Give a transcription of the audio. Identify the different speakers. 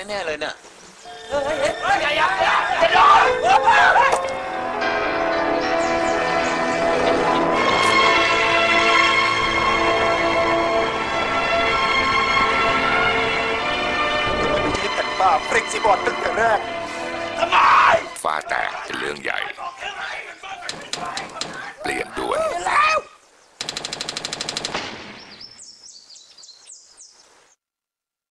Speaker 1: แน่ๆเลยเนี่ย
Speaker 2: จะโดน
Speaker 3: ที่แผ่นป้าเฟล็กซิบอร์ดตั้งแต่แรก
Speaker 2: ทำไม
Speaker 4: ฟ้าแตกเป็นเรื่องใหญ่เปลี่ยนด้วย